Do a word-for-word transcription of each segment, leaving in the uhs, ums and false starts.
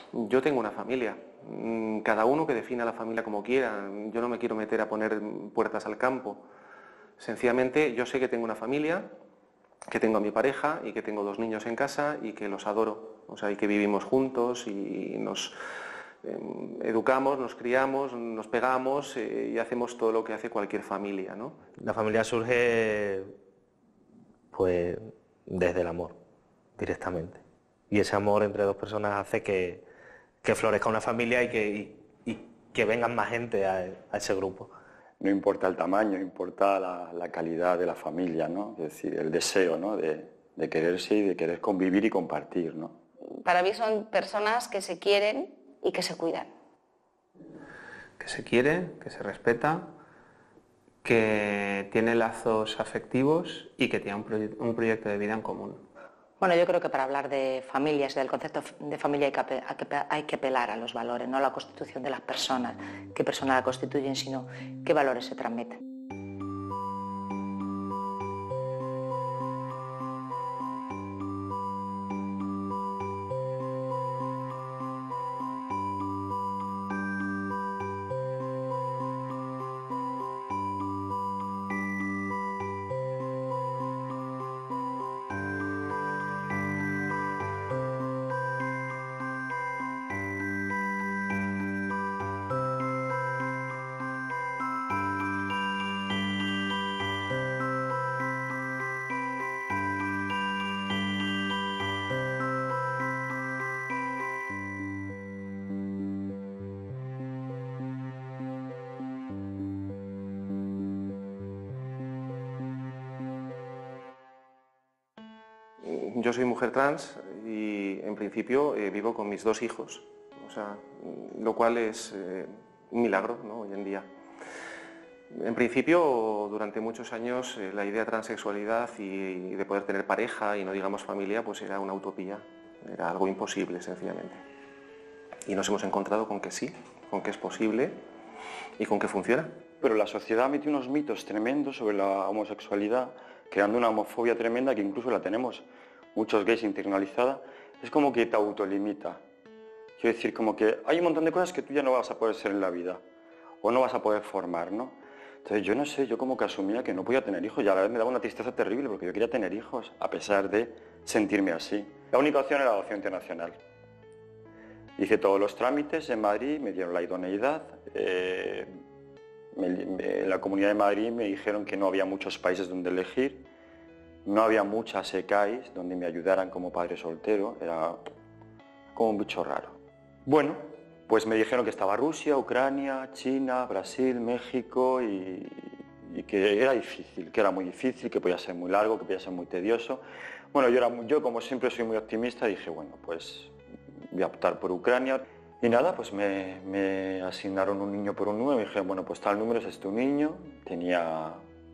Yo tengo una familia, cada uno que defina la familia como quiera, yo no me quiero meter a poner puertas al campo. Sencillamente yo sé que tengo una familia, que tengo a mi pareja y que tengo dos niños en casa y que los adoro, o sea, y que vivimos juntos y nos eh, educamos, nos criamos, nos pegamos eh, y hacemos todo lo que hace cualquier familia, ¿no? La familia surge, pues, desde el amor, directamente. Y ese amor entre dos personas hace que, que florezca una familia y que, y, y que vengan más gente a, a ese grupo. No importa el tamaño, importa la, la calidad de la familia, ¿no? Es decir, el deseo, ¿no? de, de quererse y de querer convivir y compartir, ¿no? Para mí son personas que se quieren y que se cuidan. Que se quiere, que se respeta, que tiene lazos afectivos y que tiene un, proye- un proyecto de vida en común. Bueno, yo creo que para hablar de familias y del concepto de familia hay que, ape- hay que- hay que apelar a los valores, no a la constitución de las personas, qué personas la constituyen, sino qué valores se transmiten. Yo soy mujer trans y en principio eh, vivo con mis dos hijos, o sea, lo cual es eh, un milagro, ¿no? Hoy en día. En principio, durante muchos años, eh, la idea de transexualidad y, y de poder tener pareja y no digamos familia, pues era una utopía, era algo imposible sencillamente. Y nos hemos encontrado con que sí, con que es posible y con que funciona. Pero la sociedad mete unos mitos tremendos sobre la homosexualidad, creando una homofobia tremenda que incluso la tenemos muchos gays internalizada. Es como que te autolimita. Quiero decir, como que hay un montón de cosas que tú ya no vas a poder ser en la vida o no vas a poder formar, ¿no? Entonces yo no sé, yo como que asumía que no podía tener hijos y a la vez me daba una tristeza terrible porque yo quería tener hijos a pesar de sentirme así. La única opción era la adopción internacional. Hice todos los trámites en Madrid, me dieron la idoneidad. Eh, me, me, en la Comunidad de Madrid me dijeron que no había muchos países donde elegir, no había muchas E C A Is donde me ayudaran como padre soltero, era como un bicho raro. Bueno, pues me dijeron que estaba Rusia, Ucrania, China, Brasil, México y, y que era difícil, que era muy difícil, que podía ser muy largo, que podía ser muy tedioso. Bueno, yo, era, yo como siempre soy muy optimista, dije, bueno, pues voy a optar por Ucrania. Y nada, pues me, me asignaron un niño por un número, me dijeron, bueno, pues tal número es tu niño. Tenía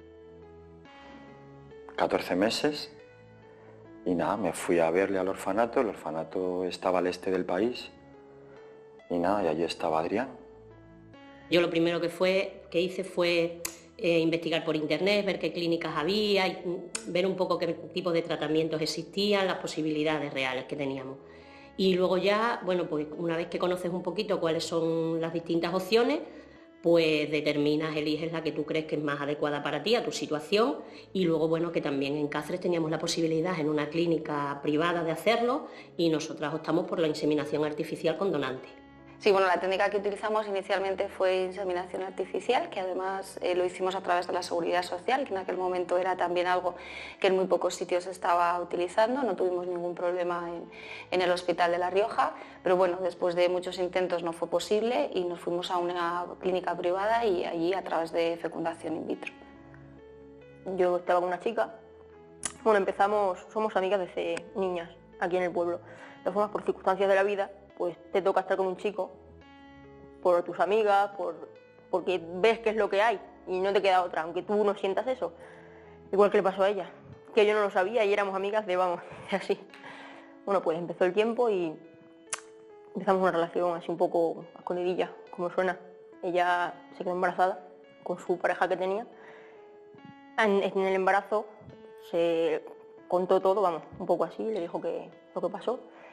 catorce meses y nada, me fui a verle al orfanato, el orfanato estaba al este del país. Y nada, y allí estaba Adrián. Yo lo primero que, fue, que hice fue eh, investigar por internet, ver qué clínicas había, y ver un poco qué tipo de tratamientos existían, las posibilidades reales que teníamos. Y luego ya, bueno, pues una vez que conoces un poquito cuáles son las distintas opciones, pues determinas, eliges la que tú crees que es más adecuada para ti, a tu situación, y luego, bueno, que también en Cáceres teníamos la posibilidad en una clínica privada de hacerlo y nosotras optamos por la inseminación artificial con donante. Sí, bueno, la técnica que utilizamos inicialmente fue inseminación artificial, que además eh, lo hicimos a través de la Seguridad Social, que en aquel momento era también algo que en muy pocos sitios se estaba utilizando, no tuvimos ningún problema en, en el Hospital de La Rioja, pero bueno, después de muchos intentos no fue posible y nos fuimos a una clínica privada y allí a través de fecundación in vitro. Yo estaba con una chica, bueno, empezamos, somos amigas desde niñas, aquí en el pueblo, de todas formas, por circunstancias de la vida, pues te toca estar con un chico por tus amigas, por, porque ves qué es lo que hay y no te queda otra, aunque tú no sientas eso. Igual que le pasó a ella, que yo no lo sabía y éramos amigas de, vamos, así. Bueno, pues empezó el tiempo y empezamos una relación así un poco escondidilla, como suena. Ella se quedó embarazada con su pareja que tenía. En, en el embarazo se contó todo, vamos, un poco así, le dijo que, lo que pasó.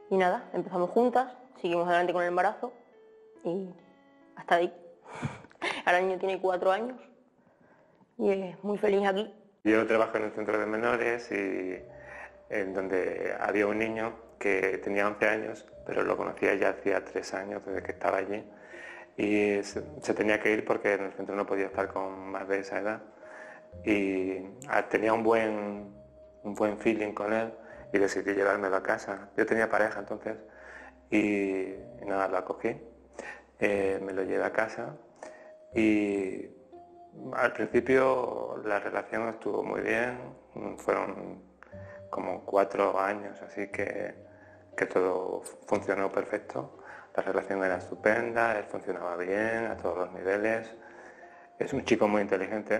Y nada, empezamos juntas, seguimos adelante con el embarazo y hasta ahí. Ahora el niño tiene cuatro años y es muy feliz aquí. Yo trabajo en un centro de menores y en donde había un niño que tenía once años, pero lo conocía ya hacía tres años desde que estaba allí. Y se, se tenía que ir porque en el centro no podía estar con más de esa edad. Y tenía un buen, un buen feeling con él y decidí llevármelo a casa. Yo tenía pareja entonces y, y nada, lo acogí, eh, me lo llevé a casa y al principio la relación estuvo muy bien, fueron como cuatro años, así que, que todo funcionó perfecto. La relación era estupenda, él funcionaba bien a todos los niveles, es un chico muy inteligente,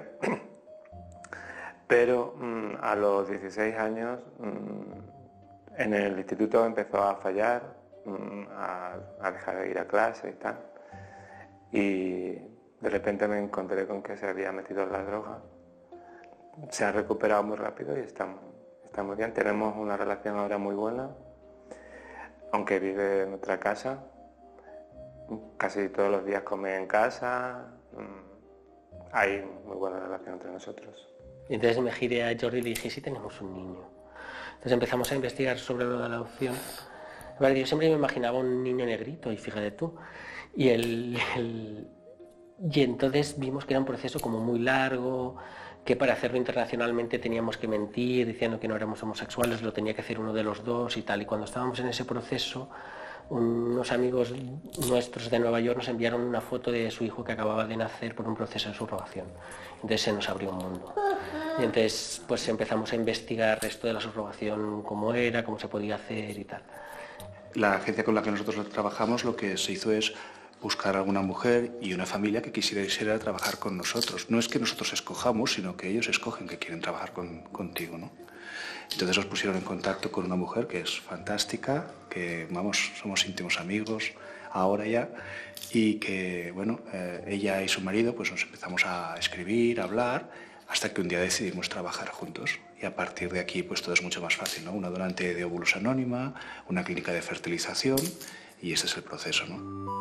pero mmm, a los dieciséis años mmm, en el instituto empezó a fallar, mmm, a, a dejar de ir a clase y tal, y de repente me encontré con que se había metido en la droga. Se ha recuperado muy rápido y está, está muy bien, tenemos una relación ahora muy buena, aunque vive en otra casa. Casi todos los días come en casa, hay muy buena relación entre nosotros. Entonces me giré a Jordi y le dije, si tenemos un niño. Entonces empezamos a investigar sobre lo de la adopción. Yo siempre me imaginaba un niño negrito, y fíjate tú. Y, el, el, y entonces vimos que era un proceso como muy largo, que para hacerlo internacionalmente teníamos que mentir, diciendo que no éramos homosexuales, lo tenía que hacer uno de los dos y tal. Y cuando estábamos en ese proceso, unos amigos nuestros de Nueva York nos enviaron una foto de su hijo que acababa de nacer por un proceso de subrogación. Entonces se nos abrió un mundo. Y entonces pues empezamos a investigar esto de la subrogación, cómo era, cómo se podía hacer y tal. La agencia con la que nosotros trabajamos lo que se hizo es buscar a alguna mujer y una familia que quisiera ir a trabajar con nosotros. No es que nosotros escojamos, sino que ellos escogen que quieren trabajar con, contigo, ¿no? Entonces nos pusieron en contacto con una mujer que es fantástica, que vamos, somos íntimos amigos ahora ya, y que, bueno, eh, ella y su marido pues nos empezamos a escribir, a hablar, hasta que un día decidimos trabajar juntos. Y a partir de aquí pues todo es mucho más fácil, ¿no? Una donante de óvulos anónima, una clínica de fertilización, y ese es el proceso, ¿no?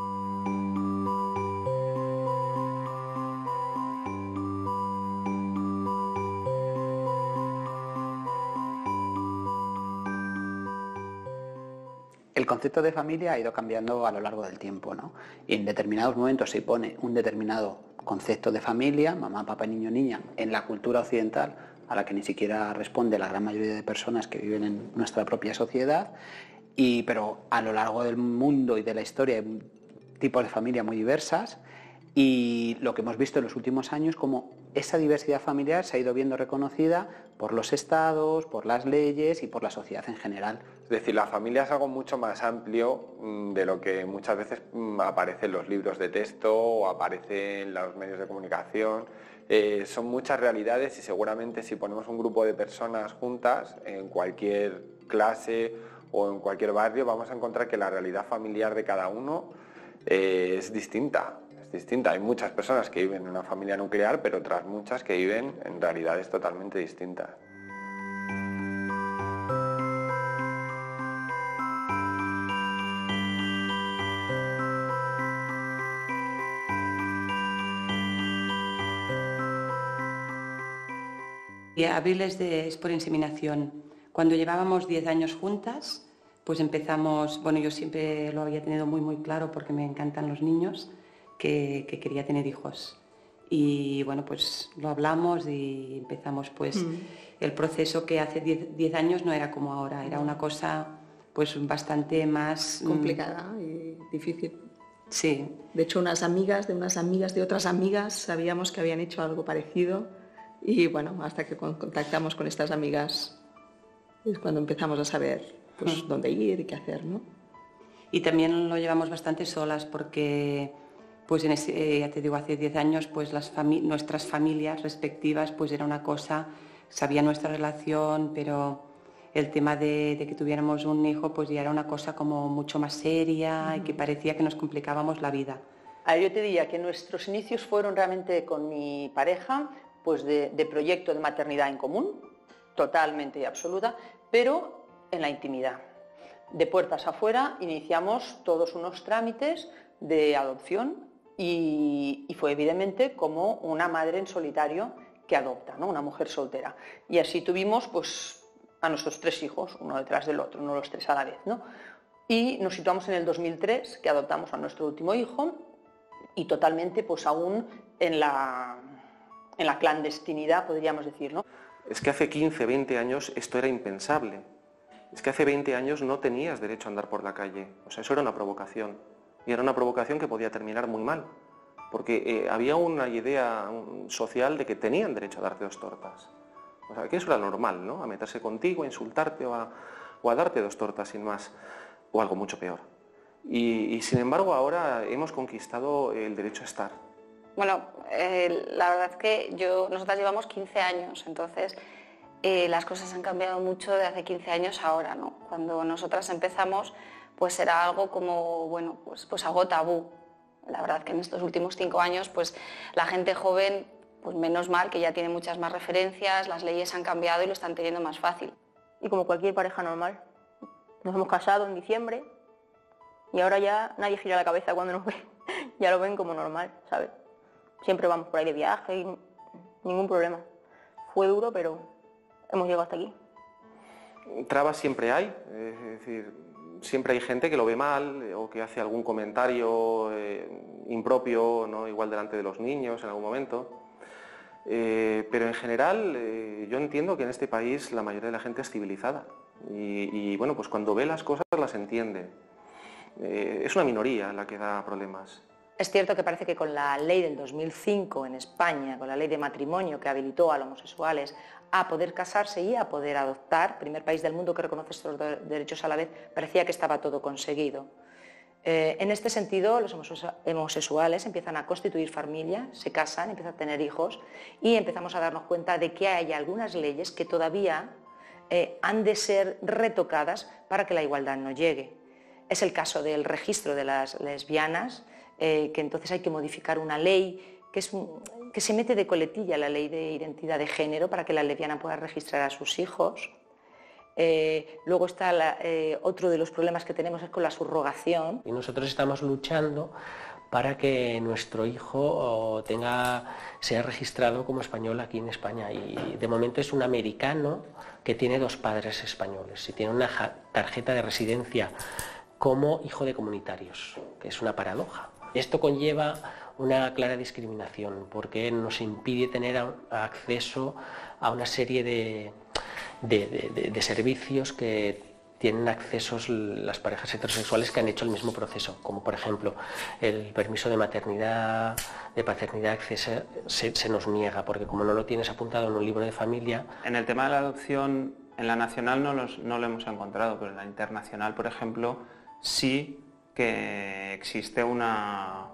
El concepto de familia ha ido cambiando a lo largo del tiempo, ¿no? Y en determinados momentos se pone un determinado concepto de familia, mamá, papá, niño, niña, en la cultura occidental, a la que ni siquiera responde la gran mayoría de personas que viven en nuestra propia sociedad, y, pero a lo largo del mundo y de la historia hay tipos de familia muy diversas, y lo que hemos visto en los últimos años, como esa diversidad familiar se ha ido viendo reconocida por los estados, por las leyes y por la sociedad en general. Es decir, la familia es algo mucho más amplio de lo que muchas veces aparece en los libros de texto o aparece en los medios de comunicación. Eh, son muchas realidades y seguramente si ponemos un grupo de personas juntas en cualquier clase o en cualquier barrio vamos a encontrar que la realidad familiar de cada uno eh, es distinta. Es distinta. Hay muchas personas que viven en una familia nuclear, pero otras muchas que viven en realidades totalmente distintas. Y Abril es, de, es por inseminación. Cuando llevábamos diez años juntas, pues empezamos, bueno, yo siempre lo había tenido muy muy claro porque me encantan los niños, que, que quería tener hijos. Y bueno, pues lo hablamos y empezamos pues mm. el proceso que hace diez años no era como ahora, era una cosa pues bastante más... complicada y difícil. Sí. De hecho, unas amigas de unas amigas de otras amigas sabíamos que habían hecho algo parecido y bueno, hasta que contactamos con estas amigas es cuando empezamos a saber pues mm. dónde ir y qué hacer, ¿no? Y también lo llevamos bastante solas porque... Pues en ese, eh, ya te digo, hace diez años, pues las fami nuestras familias respectivas, pues era una cosa, sabía nuestra relación, pero el tema de, de que tuviéramos un hijo, pues ya era una cosa como mucho más seria uh-huh. y que parecía que nos complicábamos la vida. A ver, yo te diría que nuestros inicios fueron realmente con mi pareja, pues de, de proyecto de maternidad en común, totalmente y absoluta, pero en la intimidad. de puertas afuera iniciamos todos unos trámites de adopción y, y fue evidentemente como una madre en solitario que adopta, ¿no? Una mujer soltera. Y así tuvimos pues, a nuestros tres hijos, uno detrás del otro, no los tres a la vez, ¿no? Y nos situamos en el dos mil tres, que adoptamos a nuestro último hijo, y totalmente pues aún en la, en la clandestinidad, podríamos decir, ¿no? Es que hace quince, veinte años esto era impensable. Es que hace veinte años no tenías derecho a andar por la calle. O sea, eso era una provocación. Y era una provocación que podía terminar muy mal. Porque eh, había una idea social de que tenían derecho a darte dos tortas. O sea, que eso era normal, ¿no? A meterse contigo, a insultarte o a, o a darte dos tortas sin más. O algo mucho peor. Y, y sin embargo ahora hemos conquistado el derecho a estar. Bueno, eh, la verdad es que yo, nosotras llevamos quince años, entonces eh, las cosas han cambiado mucho de hace quince años a ahora, ¿no? Cuando nosotras empezamos, pues era algo como, bueno, pues, pues algo tabú. La verdad que en estos últimos cinco años, pues la gente joven, pues menos mal que ya tiene muchas más referencias, las leyes han cambiado y lo están teniendo más fácil. Y como cualquier pareja normal, nos hemos casado en diciembre y ahora ya nadie gira la cabeza cuando nos ve, ya lo ven como normal, ¿sabes? Siempre vamos por ahí de viaje y ningún problema. Fue duro, pero hemos llegado hasta aquí. Trabas siempre hay, es decir, siempre hay gente que lo ve mal o que hace algún comentario eh, impropio, ¿no? Igual delante de los niños en algún momento. Eh, pero en general eh, yo entiendo que en este país la mayoría de la gente es civilizada y, y bueno, pues cuando ve las cosas las entiende. Eh, es una minoría la que da problemas. Es cierto que parece que con la ley del dos mil cinco en España, con la ley de matrimonio que habilitó a los homosexuales a poder casarse y a poder adoptar, primer país del mundo que reconoce estos derechos a la vez, parecía que estaba todo conseguido. Eh, en este sentido, los homosexuales empiezan a constituir familia, se casan, empiezan a tener hijos y empezamos a darnos cuenta de que hay algunas leyes que todavía eh, han de ser retocadas para que la igualdad no llegue. Es el caso del registro de las lesbianas, eh, que entonces hay que modificar una ley que, es un, que se mete de coletilla la ley de identidad de género para que la lesbiana pueda registrar a sus hijos. Eh, luego está la, eh, otro de los problemas que tenemos es con la subrogación. Y nosotros estamos luchando para que nuestro hijo tenga, sea registrado como español aquí en España. Y de momento es un americano que tiene dos padres españoles y tiene una tarjeta de residencia como hijo de comunitarios, que es una paradoja. Esto conlleva una clara discriminación porque nos impide tener acceso a una serie de, de, de, de servicios que tienen accesos las parejas heterosexuales que han hecho el mismo proceso, como por ejemplo el permiso de maternidad, de paternidad, que se, se, se nos niega, porque como no lo tienes apuntado en un libro de familia. En el tema de la adopción, en la nacional no, los, no lo hemos encontrado, pero en la internacional, por ejemplo, sí que existe una,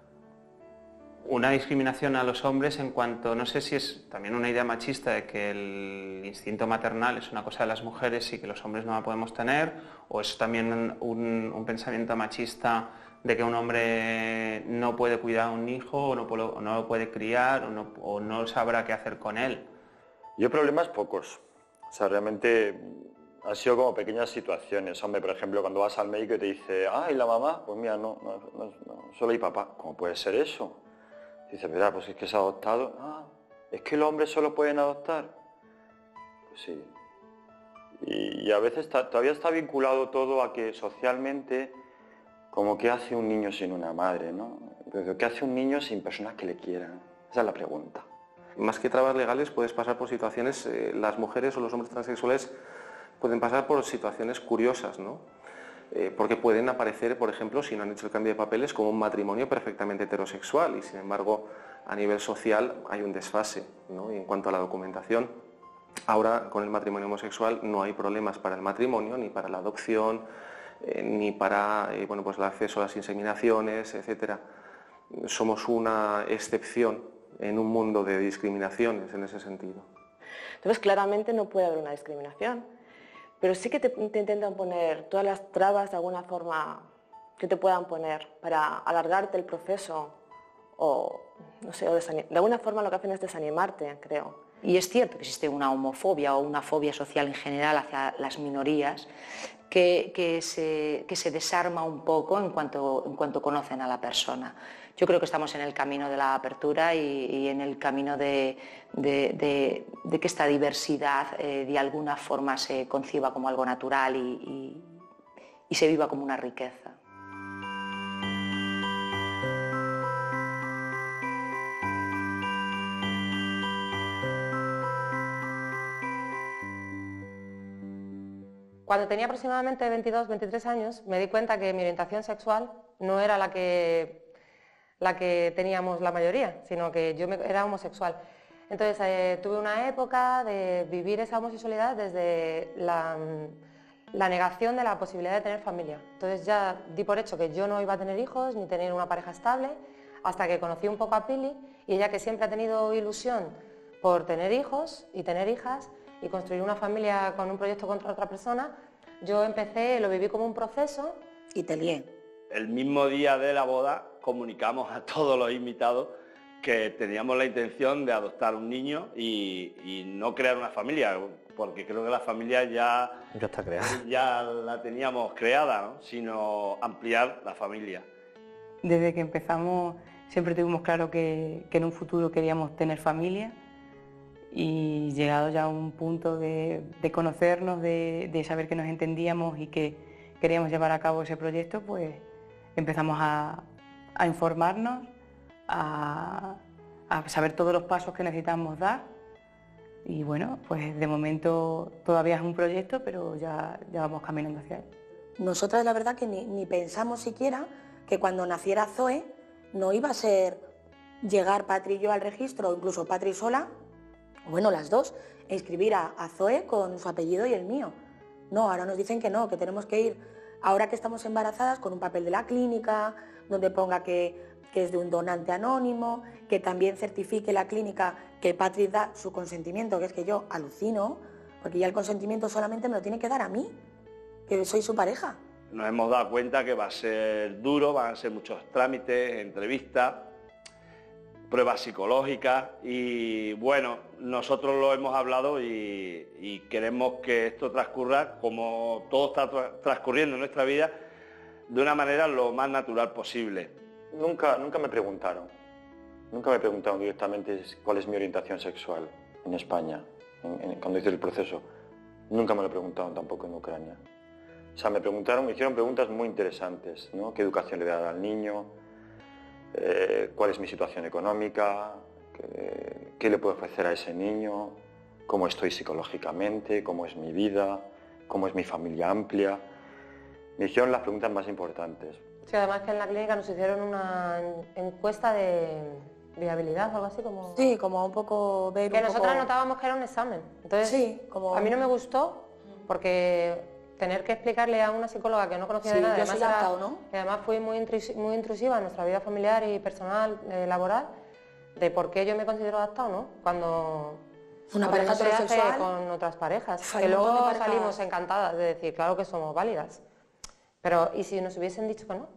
una discriminación a los hombres en cuanto, no sé si es también una idea machista de que el instinto maternal es una cosa de las mujeres y que los hombres no la podemos tener, o es también un, un pensamiento machista de que un hombre no puede cuidar a un hijo o no, puede, o no lo puede criar o no, o no sabrá qué hacer con él. Yo problemas pocos, o sea, realmente han sido como pequeñas situaciones. Hombre, por ejemplo, cuando vas al médico y te dice, ah, ¿y la mamá? Pues mira, no, no, no, no solo hay papá. ¿Cómo puede ser eso? Dices, verdad, pues es que se ha adoptado. Ah, ¿es que los hombres solo pueden adoptar? Pues sí. Y, y a veces está, todavía está vinculado todo a que socialmente, como ¿qué hace un niño sin una madre, no? ¿Qué hace un niño sin personas que le quieran? Esa es la pregunta. Más que trabas legales puedes pasar por situaciones, eh, las mujeres o los hombres transexuales pueden pasar por situaciones curiosas, ¿no? Eh, porque pueden aparecer, por ejemplo, si no han hecho el cambio de papeles, como un matrimonio perfectamente heterosexual y sin embargo a nivel social hay un desfase, ¿no? Y en cuanto a la documentación, ahora con el matrimonio homosexual no hay problemas para el matrimonio, ni para la adopción, eh, ni para eh, bueno, pues el acceso a las inseminaciones, etcétera. Somos una excepción en un mundo de discriminaciones en ese sentido. Entonces claramente no puede haber una discriminación. Pero sí que te, te intentan poner todas las trabas de alguna forma que te puedan poner para alargarte el proceso o, no sé, o de alguna forma lo que hacen es desanimarte, creo. Y es cierto que existe una homofobia o una fobia social en general hacia las minorías, que, que, se, que se desarma un poco en cuanto, en cuanto conocen a la persona. Yo creo que estamos en el camino de la apertura y, y en el camino de, de, de, de que esta diversidad eh, de alguna forma se conciba como algo natural y, y, y se viva como una riqueza. Cuando tenía aproximadamente veintidós, veintitrés años, me di cuenta que mi orientación sexual no era la que, la que teníamos la mayoría, sino que yo me, era homosexual. Entonces eh, tuve una época de vivir esa homosexualidad desde la, la negación de la posibilidad de tener familia. Entonces ya di por hecho que yo no iba a tener hijos ni tener una pareja estable, hasta que conocí un poco a Pili, y ella, que siempre ha tenido ilusión por tener hijos y tener hijas, y construir una familia con un proyecto contra otra persona, yo empecé, lo viví como un proceso. Y te lié. El mismo día de la boda comunicamos a todos los invitados que teníamos la intención de adoptar un niño y, y no crear una familia, porque creo que la familia ya, ya está creada. Ya la teníamos creada, ¿no? Sino ampliar la familia. Desde que empezamos siempre tuvimos claro que, que en un futuro queríamos tener familia. Y llegado ya a un punto de, de conocernos, de, de saber que nos entendíamos y que queríamos llevar a cabo ese proyecto, pues empezamos a, a informarnos, a, a saber todos los pasos que necesitamos dar. Y bueno, pues de momento todavía es un proyecto, pero ya, ya vamos caminando hacia él. Nosotras la verdad que ni, ni pensamos siquiera que cuando naciera Zoe no iba a ser llegar Patri y yo al registro, o incluso Patri sola, bueno, las dos, e inscribir a, a Zoe con su apellido y el mío. No, ahora nos dicen que no, que tenemos que ir, ahora que estamos embarazadas, con un papel de la clínica, donde ponga que, que es de un donante anónimo, que también certifique la clínica que Patri da su consentimiento, que es que yo alucino, porque ya el consentimiento solamente me lo tiene que dar a mí, que soy su pareja. Nos hemos dado cuenta que va a ser duro, van a ser muchos trámites, entrevistas, pruebas psicológicas y bueno, nosotros lo hemos hablado y, y queremos que esto transcurra como todo está tra transcurriendo en nuestra vida, de una manera lo más natural posible. Nunca, nunca me preguntaron, nunca me preguntaron directamente cuál es mi orientación sexual en España, en, en, cuando hice el proceso. Nunca me lo preguntaron tampoco en Ucrania. O sea, me preguntaron, me hicieron preguntas muy interesantes, ¿no? ¿Qué educación le voy a dar al niño? Eh, ¿Cuál es mi situación económica? ¿Qué, ¿Qué le puedo ofrecer a ese niño? ¿Cómo estoy psicológicamente? ¿Cómo es mi vida? ¿Cómo es mi familia amplia? Me hicieron las preguntas más importantes. Sí, además que en la clínica nos hicieron una encuesta de viabilidad o algo así como... Sí, como un poco... Ver que un nosotras poco... notábamos que era un examen. Entonces, sí, como... a mí no me gustó porque tener que explicarle a una psicóloga que no conocía sí, de nada, yo además, soy era, actao, ¿no? que además fui muy, intrus, muy intrusiva en nuestra vida familiar y personal, eh, laboral, de por qué yo me considero adaptado, ¿no? Cuando... Una pareja se hace heterosexual con otras parejas, Hay que un montón luego de parejas. salimos encantadas de decir, claro que somos válidas. Pero, ¿y si nos hubiesen dicho que no?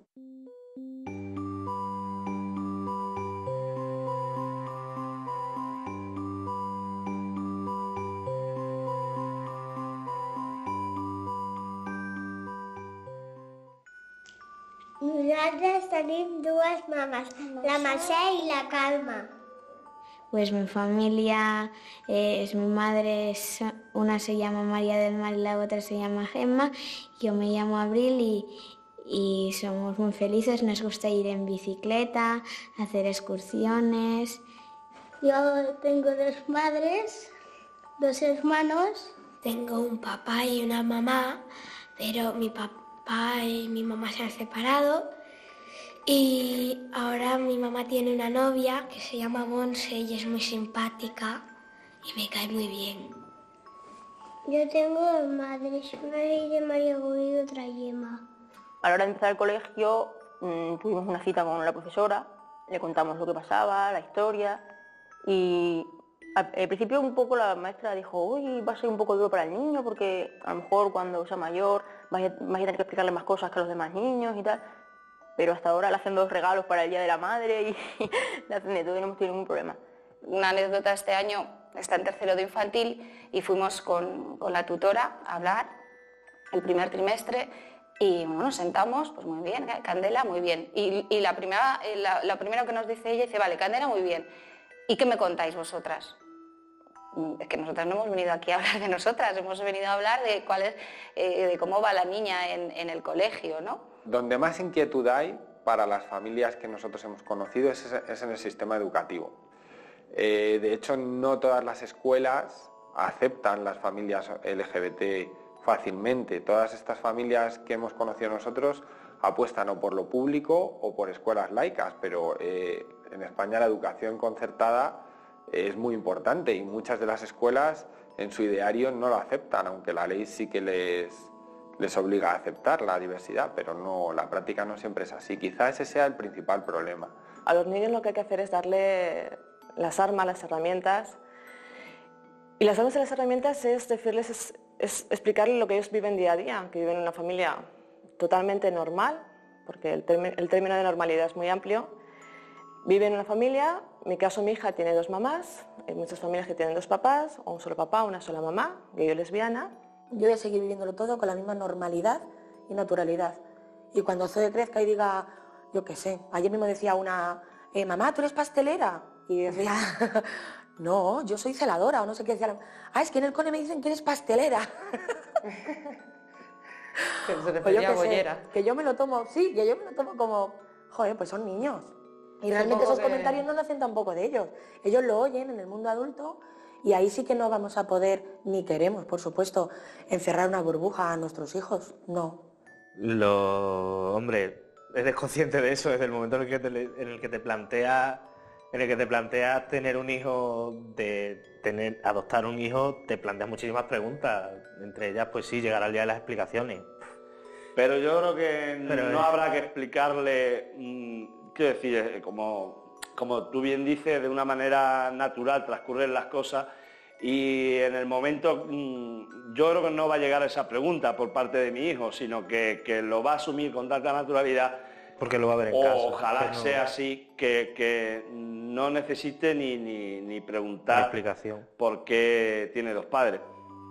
Nosaltres tenim dues mames, la Mercè y la Calma. Pues mi familia, eh, es mi madre, es, una se llama María del Mar y la otra se llama Gemma. Yo me llamo Abril y, y somos muy felices, nos gusta ir en bicicleta, hacer excursiones. Yo tengo dos madres, dos hermanos. Tengo un papá y una mamá, pero mi papá y mi mamá se han separado. Y ahora mi mamá tiene una novia que se llama Monse y es muy simpática y me cae muy bien. Yo tengo dos madres, una de María Gómez y otra Yema. A la hora de empezar el colegio mmm, tuvimos una cita con la profesora, le contamos lo que pasaba, la historia y al, al principio un poco la maestra dijo, uy, va a ser un poco duro para el niño porque a lo mejor cuando sea mayor vas a, vas a tener que explicarle más cosas que a los demás niños y tal. Pero hasta ahora le hacen dos regalos para el Día de la Madre y le hacen de todo y no hemos tenido ningún problema. Una anécdota: este año está en tercero de infantil y fuimos con, con la tutora a hablar el primer trimestre y bueno, nos sentamos, pues muy bien, Candela, muy bien. Y, y la primera, la, la primera que nos dice ella, dice, vale, Candela, muy bien. ¿Y qué me contáis vosotras? Es que nosotras no hemos venido aquí a hablar de nosotras, hemos venido a hablar de cuál es, eh, de cómo va la niña en, en el colegio, ¿no? Donde más inquietud hay para las familias que nosotros hemos conocido es, es en el sistema educativo. Eh, de hecho, no todas las escuelas aceptan las familias L G B T fácilmente. Todas estas familias que hemos conocido nosotros apuestan o por lo público o por escuelas laicas, pero eh, en España la educación concertada es muy importante y muchas de las escuelas en su ideario no lo aceptan, aunque la ley sí que les, les obliga a aceptar la diversidad, pero no, la práctica no siempre es así. Quizá ese sea el principal problema. A los niños lo que hay que hacer es darle las armas, las herramientas. Y las armas y las herramientas es decirles, es, es explicarles lo que ellos viven día a día, que viven en una familia totalmente normal, porque el, term el término de normalidad es muy amplio. Viven en una familia, en mi caso mi hija tiene dos mamás, hay muchas familias que tienen dos papás, o un solo papá, una sola mamá, gay o lesbiana. Yo voy a seguir viviéndolo todo con la misma normalidad y naturalidad. Y cuando Zoe crezca y diga, yo qué sé, ayer mismo decía una, eh, mamá, ¿tú eres pastelera? Y decía, no, yo soy celadora, o no sé qué decía. Ah, es que en el cole me dicen que eres pastelera. Que se O yo refería a qué sé, bollera. que yo me lo tomo, sí, que yo me lo tomo como, joder, pues son niños. Y realmente Supongo esos que- comentarios no nacen tampoco de ellos. Ellos lo oyen en el mundo adulto y ahí sí que no vamos a poder, ni queremos, por supuesto, encerrar una burbuja a nuestros hijos. No. Lo, hombre, eres consciente de eso desde el momento en el que te, en el que te planteas en el que te planteas tener un hijo, de tener adoptar un hijo, te planteas muchísimas preguntas. Entre ellas, pues sí, llegará el día de las explicaciones. Pero yo creo que Pero no es- habrá que explicarle, mmm, quiero decir, eh, como, como tú bien dices, de una manera natural transcurren las cosas y en el momento mmm, yo creo que no va a llegar esa pregunta por parte de mi hijo, sino que, que lo va a asumir con tanta naturalidad. Porque lo va a ver en O casa. ojalá que no- sea así, que, que no necesite ni, ni, ni preguntar Una explicación. por qué tiene dos padres.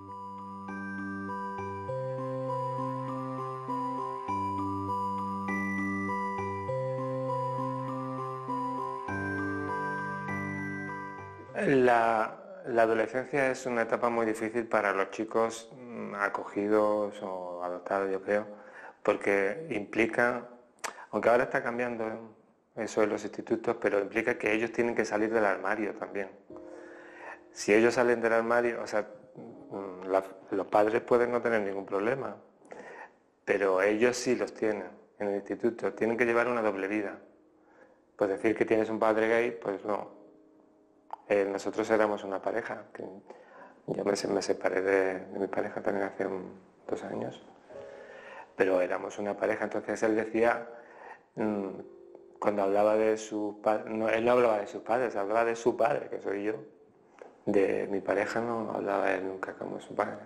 La, la adolescencia es una etapa muy difícil para los chicos mm, acogidos o adoptados, yo creo, porque implica, aunque ahora está cambiando eso en los institutos, pero implica que ellos tienen que salir del armario también. Si ellos salen del armario, o sea, mm, la- los padres pueden no tener ningún problema, pero ellos sí los tienen en el instituto, tienen que llevar una doble vida. Pues decir que tienes un padre gay, pues no. Eh, nosotros éramos una pareja, que yo me, se- me separé de, de mi pareja también hace un- dos años, pero éramos una pareja, entonces él decía, mm, cuando hablaba de sus padres, no, él no hablaba de sus padres, hablaba de su padre, que soy yo. De mi pareja no hablaba él nunca como su padre.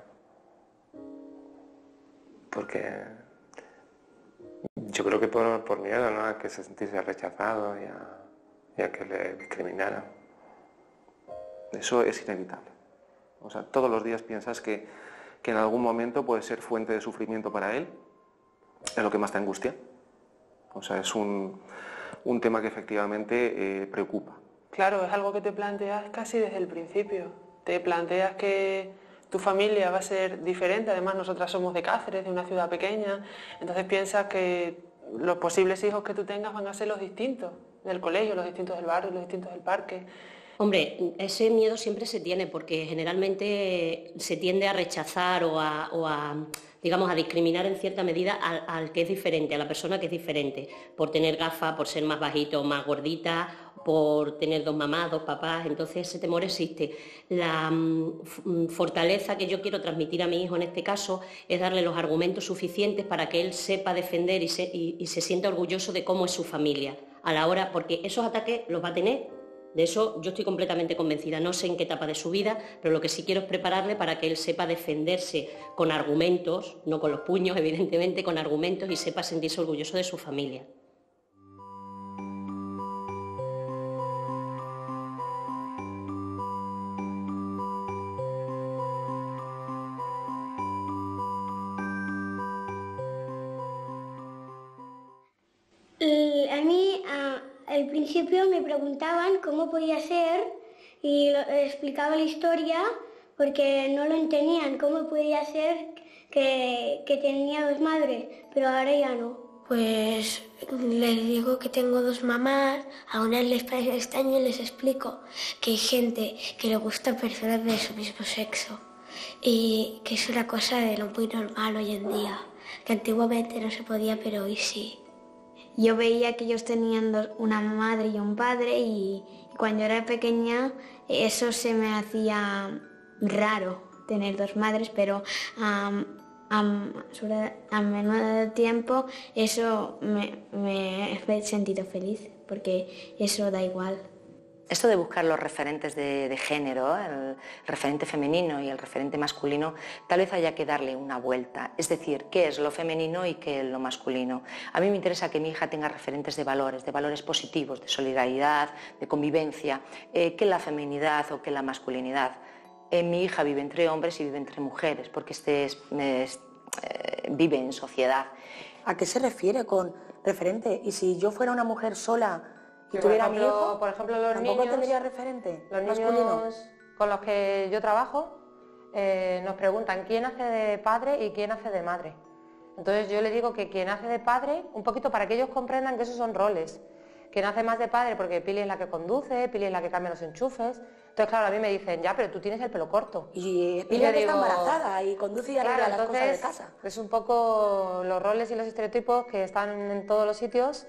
Porque yo creo que por, por miedo, ¿no?, a que se sintiese rechazado y a, y a que le discriminaran. Eso es inevitable. O sea, todos los días piensas que, que en algún momento puede ser fuente de sufrimiento para él, es lo que más te angustia. O sea, es un, un tema que efectivamente eh, preocupa. Claro, es algo que te planteas casi desde el principio. Te planteas que tu familia va a ser diferente, además nosotras somos de Cáceres, de una ciudad pequeña, entonces piensas que los posibles hijos que tú tengas van a ser los distintos del colegio, los distintos del barrio, los distintos del parque. Hombre, ese miedo siempre se tiene porque generalmente se tiende a rechazar o a, o a, digamos, a discriminar en cierta medida al, al que es diferente, a la persona que es diferente, por tener gafas, por ser más bajito o más gordita, por tener dos mamás, dos papás, entonces ese temor existe. La mm, fortaleza que yo quiero transmitir a mi hijo en este caso es darle los argumentos suficientes para que él sepa defender y se, y, y se sienta orgulloso de cómo es su familia a la hora, porque esos ataques los va a tener. De eso yo estoy completamente convencida, no sé en qué etapa de su vida, pero lo que sí quiero es prepararle para que él sepa defenderse con argumentos, no con los puños, evidentemente, con argumentos y sepa sentirse orgulloso de su familia. al principio me preguntaban cómo podía ser y lo, explicaba la historia porque no lo entendían, cómo podía ser que, que tenía dos madres, pero ahora ya no. Pues les digo que tengo dos mamás, a unas les parece extraño y les explico que hay gente que le gusta personas de su mismo sexo y que es una cosa de lo muy normal hoy en día, que antiguamente no se podía, pero hoy sí. Yo veía que ellos tenían dos, una madre y un padre y cuando era pequeña eso se me hacía raro, tener dos madres, pero um, um, a menudo tiempo eso me, me he sentido feliz, porque eso da igual. Esto de buscar los referentes de, de género, el referente femenino y el referente masculino, tal vez haya que darle una vuelta. Es decir, ¿qué es lo femenino y qué es lo masculino? A mí me interesa que mi hija tenga referentes de valores, de valores positivos, de solidaridad, de convivencia, eh, que la feminidad o que la masculinidad. Eh, mi hija vive entre hombres y vive entre mujeres, porque este es, es, eh, vive en sociedad. ¿A qué se refiere con referente? Y si yo fuera una mujer sola y por tuviera ejemplo, mi hijo, por ejemplo, los ¿tampoco niños, tendría referente los masculino? niños con los que yo trabajo eh, nos preguntan quién hace de padre y quién hace de madre. Entonces yo les digo que quien hace de padre, un poquito para que ellos comprendan que esos son roles. Quien hace más de padre, porque Pili es la que conduce, Pili es la que cambia los enchufes. Entonces, claro, a mí me dicen, ya, pero tú tienes el pelo corto. Y Pili es que está embarazada y conduce y arregla claro, las cosas de entonces, casa. Es un poco los roles y los estereotipos que están en todos los sitios,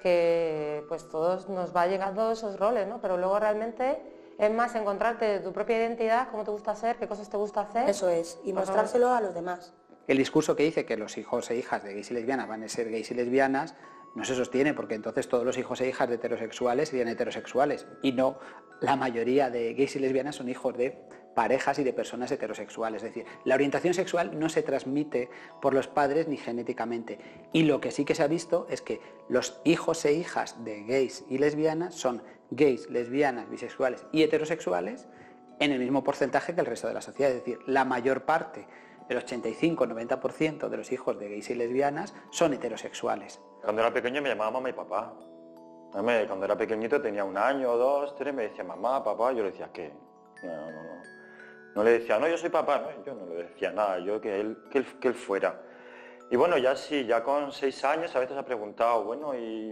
que pues todos nos va llegando esos roles, ¿no? Pero luego realmente es más encontrarte tu propia identidad, cómo te gusta ser, qué cosas te gusta hacer. Eso es, y pues, mostrárselo a los demás. El discurso que dice que los hijos e hijas de gays y lesbianas van a ser gays y lesbianas no se sostiene, porque entonces todos los hijos e hijas de heterosexuales serían heterosexuales y no, la mayoría de gays y lesbianas son hijos de parejas y de personas heterosexuales. Es decir, la orientación sexual no se transmite por los padres ni genéticamente, y lo que sí que se ha visto es que los hijos e hijas de gays y lesbianas son gays, lesbianas, bisexuales y heterosexuales en el mismo porcentaje que el resto de la sociedad. Es decir, la mayor parte, el ochenta y cinco a noventa por ciento de los hijos de gays y lesbianas son heterosexuales. Cuando era pequeño me llamaba mamá y papá. Cuando era pequeñito tenía un año, dos, tres, me decía mamá, papá, yo le decía ¿qué? No, no, no. No le decía, no, yo soy papá, no, yo no le decía nada, yo que él, que él, que él fuera. Y bueno, ya sí, ya con seis años a veces ha preguntado, bueno, y,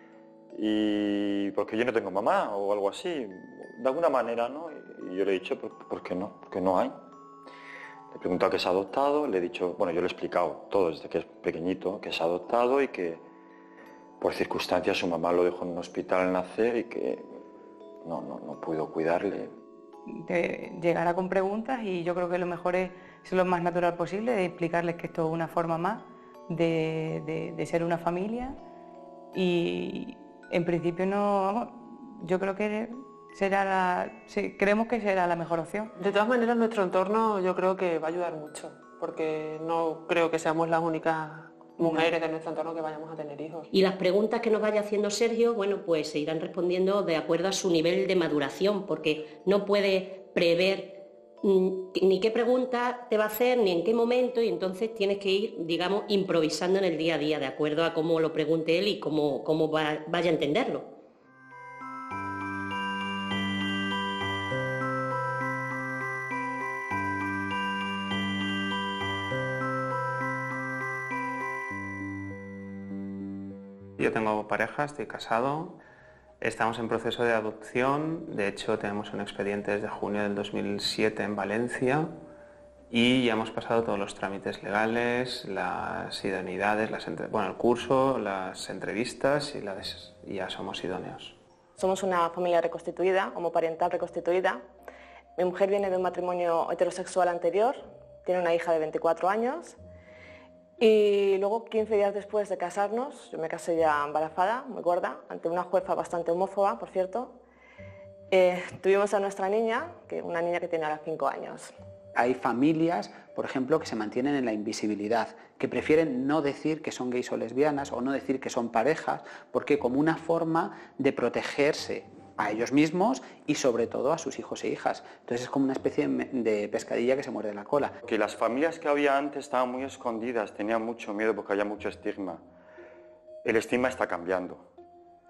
y ¿por qué yo no tengo mamá? O algo así, de alguna manera, ¿no? Y yo le he dicho, ¿por, ¿por qué no? Porque no hay. Le he preguntado que es adoptado, le he dicho, bueno, yo le he explicado todo desde que es pequeñito, que es adoptado y que por circunstancias su mamá lo dejó en un hospital al nacer y que no, no, no pudo cuidarle. De llegar con preguntas y yo creo que lo mejor es ser lo más natural posible, de explicarles que esto es una forma más de, de, de ser una familia y en principio no, vamos, yo creo que será la, sí, creemos que será la mejor opción. De todas maneras nuestro entorno yo creo que va a ayudar mucho, porque no creo que seamos las únicas mujeres de nuestro entorno que vayamos a tener hijos. Y las preguntas que nos vaya haciendo Sergio, bueno, pues se irán respondiendo de acuerdo a su nivel de maduración, porque no puede prever ni qué pregunta te va a hacer, ni en qué momento, y entonces tienes que ir, digamos, improvisando en el día a día, de acuerdo a cómo lo pregunte él y cómo, cómo va, vaya a entenderlo. Yo tengo pareja, estoy casado, estamos en proceso de adopción, de hecho tenemos un expediente desde junio del dos mil siete en Valencia y ya hemos pasado todos los trámites legales, las idoneidades, las entre... bueno, el curso, las entrevistas y, las... y ya somos idóneos. Somos una familia reconstituida, homoparental reconstituida. Mi mujer viene de un matrimonio heterosexual anterior, tiene una hija de veinticuatro años. Y luego, quince días después de casarnos, yo me casé ya embarazada, muy gorda, ante una jueza bastante homófoba, por cierto, eh, tuvimos a nuestra niña, que una niña que tiene ahora cinco años. Hay familias, por ejemplo, que se mantienen en la invisibilidad, que prefieren no decir que son gays o lesbianas o no decir que son parejas, porque como una forma de protegerse a ellos mismos y sobre todo a sus hijos e hijas. Entonces es como una especie de pescadilla que se muerde la cola. Que las familias que había antes estaban muy escondidas, tenían mucho miedo porque había mucho estigma. El estigma está cambiando.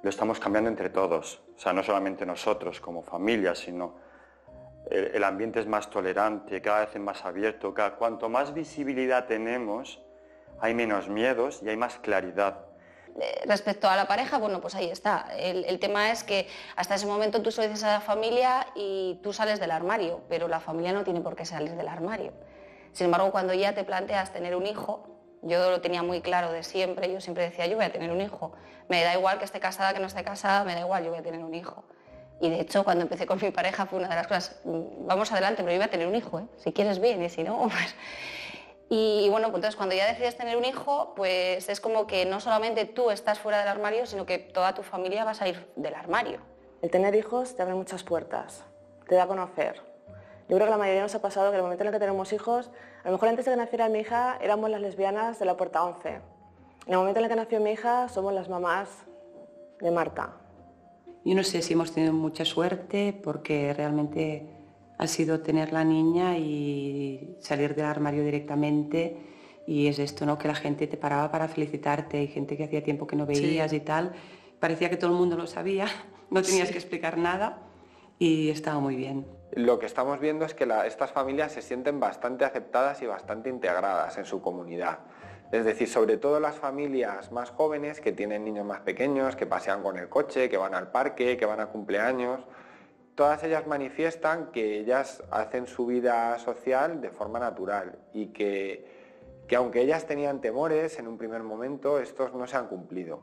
lo estamos cambiando entre todos. O sea, no solamente nosotros como familia, sino el, el ambiente es más tolerante, cada vez es más abierto. Cada, cuanto más visibilidad tenemos, hay menos miedos y hay más claridad. Respecto a la pareja, bueno, pues ahí está. El, el tema es que hasta ese momento tú se lo dices a la familia y tú sales del armario, pero la familia no tiene por qué salir del armario. Sin embargo, cuando ya te planteas tener un hijo, yo lo tenía muy claro de siempre, yo siempre decía, yo voy a tener un hijo. Me da igual que esté casada, que no esté casada, me da igual, yo voy a tener un hijo. Y de hecho, cuando empecé con mi pareja fue una de las cosas, vamos adelante, pero yo voy a tener un hijo, ¿eh? Si quieres bien y si no, pues... Y, y bueno, pues entonces cuando ya decides tener un hijo, pues es como que no solamente tú estás fuera del armario, sino que toda tu familia va a salir del armario. El tener hijos te abre muchas puertas, te da a conocer. Yo creo que la mayoría nos ha pasado que en el momento en el que tenemos hijos, a lo mejor antes de que naciera mi hija éramos las lesbianas de la puerta once. En el momento en el que nació mi hija somos las mamás de Marta. Yo no sé si hemos tenido mucha suerte porque realmente ha sido tener la niña y salir del armario directamente, y es esto, ¿no? Que la gente te paraba para felicitarte, hay gente que hacía tiempo que no veías, sí, y tal. Parecía que todo el mundo lo sabía, no tenías sí. que explicar nada y estaba muy bien. Lo que estamos viendo es que la, estas familias se sienten bastante aceptadas y bastante integradas en su comunidad. Es decir, sobre todo las familias más jóvenes que tienen niños más pequeños, que pasean con el coche, que van al parque, que van a cumpleaños. Todas ellas manifiestan que ellas hacen su vida social de forma natural y que, que aunque ellas tenían temores en un primer momento, estos no se han cumplido.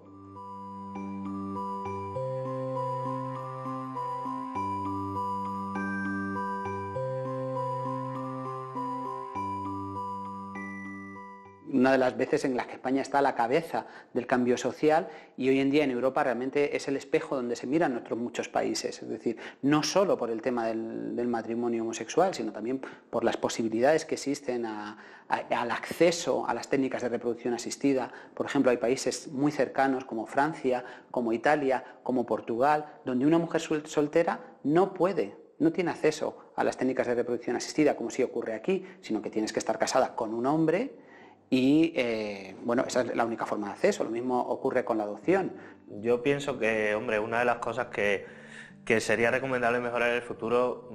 Una de las veces en las que España está a la cabeza del cambio social, y hoy en día en Europa realmente es el espejo donde se miran nuestros muchos países. Es decir, no solo por el tema del, del matrimonio homosexual, sino también por las posibilidades que existen a, a, al acceso a las técnicas de reproducción asistida. Por ejemplo, hay países muy cercanos como Francia, como Italia, como Portugal, donde una mujer soltera no puede, no tiene acceso a las técnicas de reproducción asistida, como sí ocurre aquí, sino que tienes que estar casada con un hombre. Y eh, bueno, esa es la única forma de acceso. Lo mismo ocurre con la adopción. Yo pienso que, hombre, una de las cosas que, que sería recomendable mejorar en el futuro,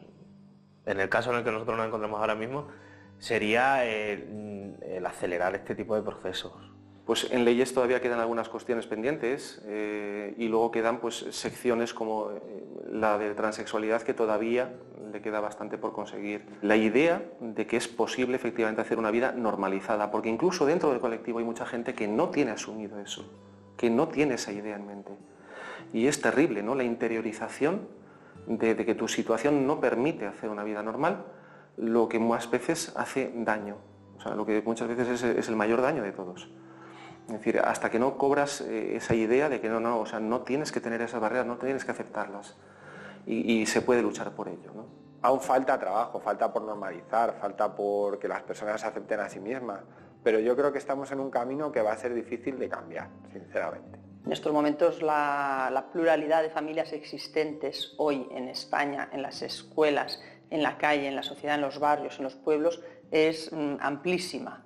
mmm, en el caso en el que nosotros nos encontramos ahora mismo, sería el, el acelerar este tipo de procesos. Pues en leyes todavía quedan algunas cuestiones pendientes eh, y luego quedan pues secciones como eh, la de transexualidad, que todavía le queda bastante por conseguir. La idea de que es posible efectivamente hacer una vida normalizada, porque incluso dentro del colectivo hay mucha gente que no tiene asumido eso, que no tiene esa idea en mente. Y es terrible, ¿no? La interiorización de, de que tu situación no permite hacer una vida normal, lo que más veces hace daño. O sea, lo que muchas veces es, es el mayor daño de todos. Es decir, hasta que no cobras eh, esa idea de que no, no, o sea, no tienes que tener esas barreras, no tienes que aceptarlas. Y, y se puede luchar por ello, ¿no? Aún falta trabajo, falta por normalizar, falta por que las personas se acepten a sí mismas. Pero yo creo que estamos en un camino que va a ser difícil de cambiar, sinceramente. En estos momentos la, la pluralidad de familias existentes hoy en España, en las escuelas, en la calle, en la sociedad, en los barrios, en los pueblos, es mm, amplísima.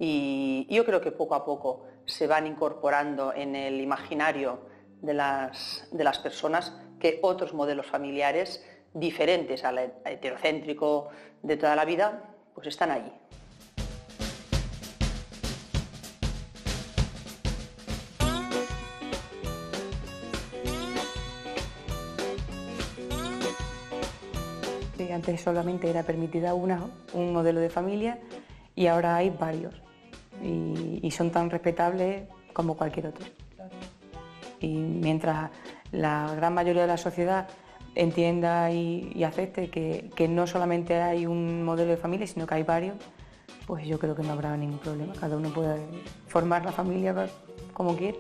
Y yo creo que poco a poco se van incorporando en el imaginario de las, de las personas que otros modelos familiares diferentes al heterocéntrico de toda la vida, pues están allí. Sí, antes solamente era permitida una, un modelo de familia y ahora hay varios. Y, y son tan respetables como cualquier otro. Y mientras la gran mayoría de la sociedad entienda y, y acepte que, que no solamente hay un modelo de familia, sino que hay varios, pues yo creo que no habrá ningún problema. Cada uno puede formar la familia como quiere.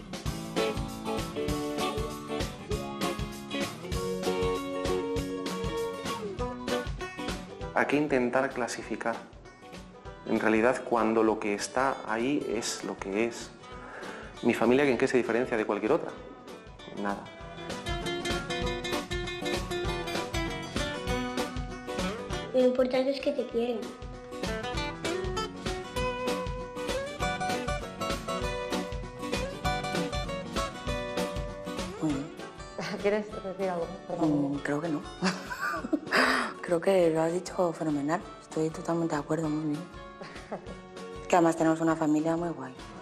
Hay que intentar clasificar. En realidad, cuando lo que está ahí es lo que es. ¿Mi familia en qué se diferencia de cualquier otra? Nada. Lo importante es que te quieren. ¿Quieres decir algo? Mm, creo que no. Creo que lo has dicho fenomenal. Estoy totalmente de acuerdo, muy bien. Que además tenemos una familia muy guay.